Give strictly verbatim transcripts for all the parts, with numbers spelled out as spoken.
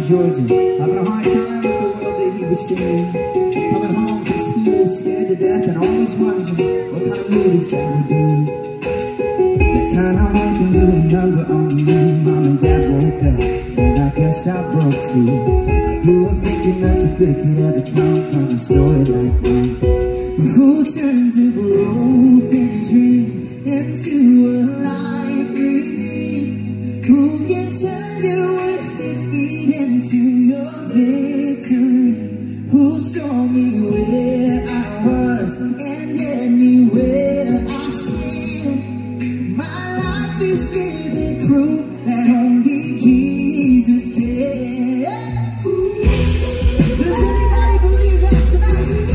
Georgia, having a hard time with the world that he was seeing. Coming home from school, scared to death, and always wondering what kind of mood his dad would be. That kind of home can do a number on you. Mom and Dad woke up, and I guess I broke through. I grew up thinking nothing good could ever come from a story like mine. But who turns a broken dream into a life redeemed? Who can turn your worst defeat into your victory? Who saw me where I was and led me where I stand? My life is living proof that only Jesus can. Does anybody believe that tonight?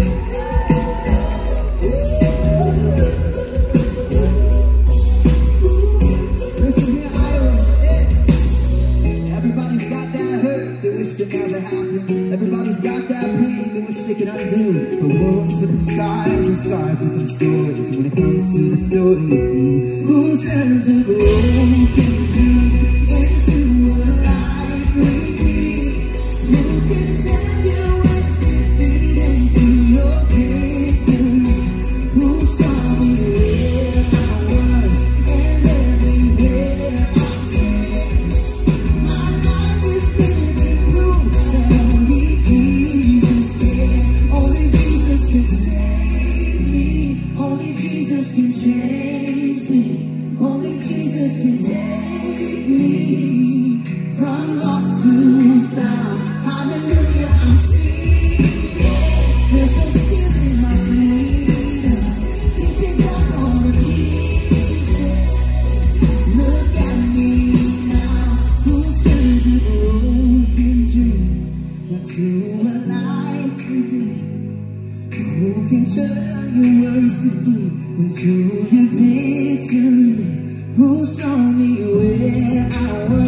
Listen here, Iowa. Yeah. Everybody's got that hurt they wish it never happened. Everybody's got that pain they wish they could undo. But wolves with them scars and scars with them stories. When it comes to the story of you, who turns a broken dream into a life redeemed? Who can turn your worst defeat into your victory? Who saw me where I was and led me where I stand? My life is living proof that only Jesus can. Only Jesus can save me. Only Jesus can change me. Only Jesus can take me from lost to found. Hallelujah, I'm free. There's no stealing my freedom. He picked up all the pieces. Look at me now. Who turns a broken dream into a life redeemed? Who can turn your worst defeat into your victory? Who saw me where I was